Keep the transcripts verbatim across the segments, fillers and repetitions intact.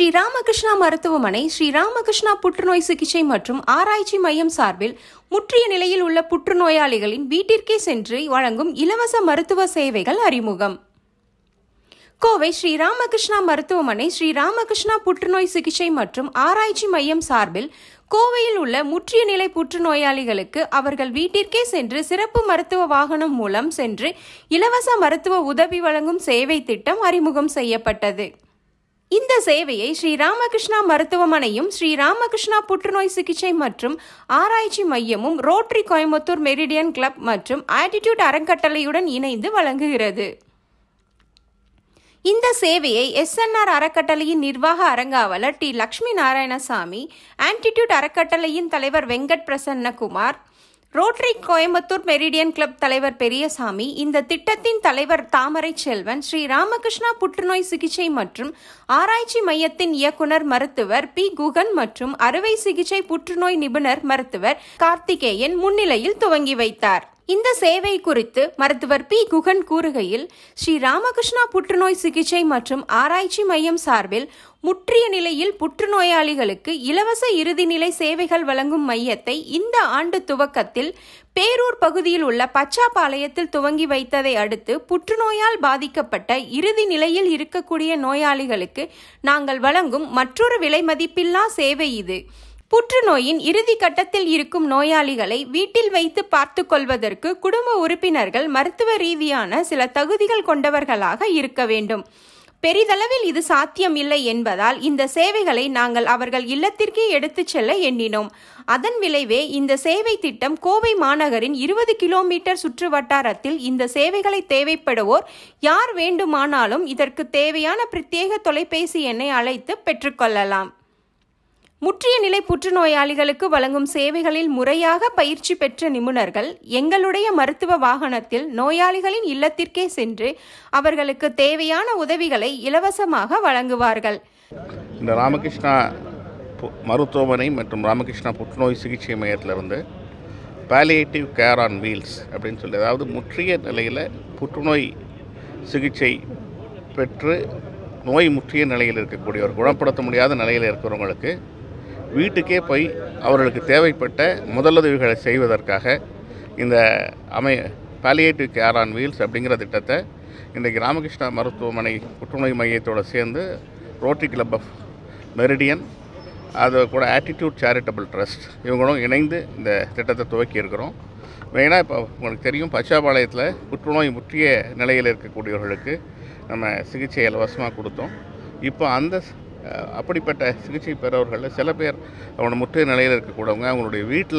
ஸ்ரீ ராமகிருஷ்ணா மருத்துவமனை ஸ்ரீ ராமகிருஷ்ணா புற்றுநோய் சிகிச்சை மற்றும் ஆராய்ச்சி மையம் சார்பில் முற்றிய நிலையில் உள்ள புற்றுநோயாளிகளின் வீட்டிற்கே சென்று வழங்கும் இலவச மருத்துவ சேவைகள் அறிமுகம். கோவை ஸ்ரீ ராமகிருஷ்ணா மருத்துவமனை ஸ்ரீ ராமகிருஷ்ணா புற்றுநோய் சிகிச்சை மற்றும் ஆராய்ச்சி மையம் சார்பில் கோவையில் உள்ள முற்றிய நிலை புற்றுநோயாளிகளுக்கு அவர்கள் வீட்டிற்கே சென்று சிறப்பு மருத்துவ வாகனம் மூலம் சென்று இலவச மருத்துவ உதவி வழங்கும் சேவை திட்டம் அறிமுகம் செய்யப்பட்டது. இந்த சேவையை ஸ்ரீ ராமகிருஷ்ணா மருத்துவமனையும் ஸ்ரீ ராமகிருஷ்ணா புற்றுநோய் சிகிச்சை மற்றும் ஆராய்ச்சி மையமும் ரோட்டரி கோயம்புத்தூர் மெரிடியன் கிளப் மற்றும் ஆட்டிடியூட் அறக்கட்டளையுடன் இணைந்து வழங்குகிறது. இந்த சேவையை எஸ் என் ஆர் அறக்கட்டளையின் நிர்வாக அரங்காவலர் டி லட்சுமி நாராயணசாமி, ஆட்டிடியூட் அறக்கட்டளையின் தலைவர் Venkat Prasannakumar, Rotary Coimbatore Meridian club தலைவர் பெரியசாமி, இந்த திட்டத்தின் தலைவர் தாமரை செல்வன், ஸ்ரீ ராமகிருஷ்ணா புற்றுநோய் சிகிச்சை மற்றும் ஆராய்ச்சி மையத்தின் இயக்குனர் மருத்துவர் பி குகன் மற்றும் அறுவை சிகிச்சை புற்றுநோய் நிபுணர் மருத்துவர் கார்த்திகேயன் முன்னிலையில் துவங்கி வைத்தார். இந்த சேவை குறித்து மருத்துவர் பி குகன் கூறுகையில், ஸ்ரீ ராமகிருஷ்ணா புற்றுநோய் சிகிச்சை மற்றும் ஆராய்ச்சி மையம் சார்பில் முற்றிய நிலையில் புற்றுநோயாளிகளுக்கு இலவச இறுதிநிலை சேவைகள் வழங்கும் மையத்தை இந்த ஆண்டு துவக்கத்தில் பேரூர் பகுதியில் உள்ள பச்சாபாளையத்தில் துவங்கி வைத்ததை அடுத்து புற்றுநோயால் பாதிக்கப்பட்ட இறுதி நிலையில் இருக்கக்கூடிய நோயாளிகளுக்கு நாங்கள் வழங்கும் மற்றொரு விலை மதிப்பில்லா சேவை இது. புற்றுநோயின் இறுதி கட்டத்தில் இருக்கும் நோயாளிகளை வீட்டில் வைத்து பார்த்து கொள்வதற்கு குடும்ப உறுப்பினர்கள் மருத்துவ ரீதியான சில தகுதிகள் கொண்டவர்களாக இருக்க வேண்டும். பெரிதளவில் இது சாத்தியம் இல்லை என்பதால் இந்த சேவைகளை நாங்கள் அவர்கள் இல்லத்திற்கே எடுத்துச் செல்ல எண்ணினோம். அதன் விளைவே இந்த சேவை திட்டம் கோவை மாநகரின் இருபது கிலோமீட்டர் சுற்று வட்டாரத்தில் இந்த சேவைகளை தேவைப்படுவோர் யார் வேண்டுமானாலும் இதற்கு தேவையான பிரத்யேக தொலைபேசி எண்ணை அழைத்து பெற்றுக்கொள்ளலாம். முற்றிய நிலை புற்றுநோயாளிகளுக்கு வழங்கும் சேவைகளில் முறையாக பயிற்சி பெற்ற நிபுணர்கள் எங்களுடைய மருத்துவ வாகனத்தில் நோயாளிகளின் இல்லத்திற்கே சென்று அவர்களுக்கு தேவையான உதவிகளை இலவசமாக வழங்குவார்கள். இந்த ராமகிருஷ்ணா மருத்துவமனை மற்றும் ராமகிருஷ்ணா புற்றுநோய் சிகிச்சை மையத்திலிருந்து பாலியேட்டிவ் கேர் ஆன் வீல்ஸ் அப்படின்னு சொல்லி, அதாவது முற்றிய நிலையில் புற்றுநோய் சிகிச்சை பெற்று நோய் முற்றிய நிலையில் இருக்கக்கூடியவர், குணப்படுத்த முடியாத நிலையில் இருக்கிறவங்களுக்கு வீட்டுக்கே போய் அவர்களுக்கு தேவைப்பட்ட முதலுதவிகளை செய்வதற்காக இந்த அமை பாலியேட்டிவ் கேர் ஆன் வீல்ஸ் அப்படிங்கிற திட்டத்தை இன்றைக்கு ராமகிருஷ்ணா மருத்துவமனை புற்றுநோய் மையத்தோடு சேர்ந்து ரோட்டரி கிளப் ஆஃப் மெரிடியன், அது கூட ஆட்டிடியூட் சேரிட்டபிள் ட்ரஸ்ட் இவங்களும் இணைந்து இந்த திட்டத்தை துவக்கி இருக்கிறோம். மெயினாக இப்போ உங்களுக்கு தெரியும், பச்சாபாளையத்தில் புற்றுநோய் முற்றிய நிலையில் இருக்கக்கூடியவர்களுக்கு நம்ம சிகிச்சை இலவசமாக கொடுத்தோம். இப்போ அந்த அப்படிப்பட்ட சிகிச்சை பெறவர்களில் சில பேர் அவங்களோட முற்றிய நிலையில் இருக்கக்கூடவங்க அவங்களுடைய வீட்டில்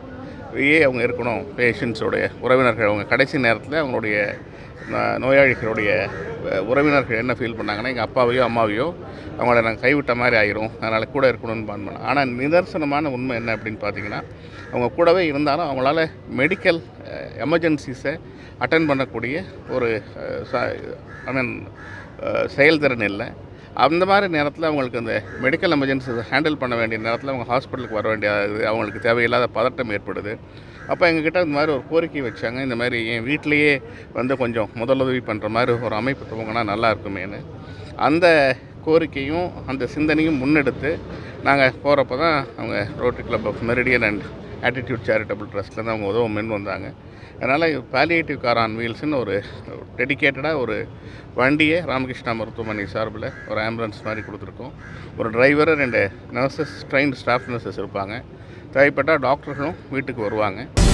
ஏ அவங்க இருக்கணும், பேஷண்ட்ஸோடைய உறவினர்கள் அவங்க கடைசி நேரத்தில் அவங்களுடைய நோயாளிகளுடைய உறவினர்கள் என்ன ஃபீல் பண்ணாங்கன்னா, எங்கள் அப்பாவையோ அம்மாவையோ அவங்கள நாங்கள் கைவிட்ட மாதிரி ஆயிரும், அதனால் கூட இருக்கணும்னு பிளான் பண்ணோம். ஆனால் நிதர்சனமான உண்மை என்ன அப்படின்னு பார்த்தீங்கன்னா, அவங்க கூடவே இருந்தாலும் அவங்களால மெடிக்கல் எமர்ஜென்சிஸை அட்டன் பண்ணக்கூடிய ஒரு ஐ மீன் செயல்திறன் இல்லை. அந்த மாதிரி நேரத்தில் அவங்களுக்கு அந்த மெடிக்கல் எமர்ஜென்சிஸை ஹேண்டில் பண்ண வேண்டிய நேரத்தில் அவங்க ஹாஸ்பிட்டலுக்கு வர வேண்டியது, அவங்களுக்கு தேவையில்லாத பதட்டம் ஏற்படுது. அப்போ எங்ககிட்ட இந்த மாதிரி ஒரு கோரிக்கை வச்சாங்க, இந்த மாதிரி என் வீட்டிலையே வந்து கொஞ்சம் முதலுதவி பண்ணுற மாதிரி ஒரு அமைப்பு துவங்கினா நல்லா இருக்குமேனு. அந்த கோரிக்கையும் அந்த சிந்தனையும் முன்னெடுத்து நாங்கள் போகிறப்ப தான் அவங்க Rotary club of Meridian and attitude charitable ட்ரஸ்ட்லேருந்து அவங்க உதவ முன் வந்தாங்க. அதனால் பாலியேட்டிவ் கார் ஆன் வீல்ஸ்னு ஒரு டெடிக்கேட்டடாக ஒரு வண்டியை ராமகிருஷ்ணா மருத்துவமனை சார்பில் ஒரு ஆம்புலன்ஸ் மாதிரி கொடுத்துருக்கோம். ஒரு டிரைவரு, ரெண்டு நர்சஸ், ட்ரெயின்டு ஸ்டாஃப் நர்சஸ் இருப்பாங்க. தேவைப்பட்டால் டாக்டர்களும் வீட்டுக்கு வருவாங்க.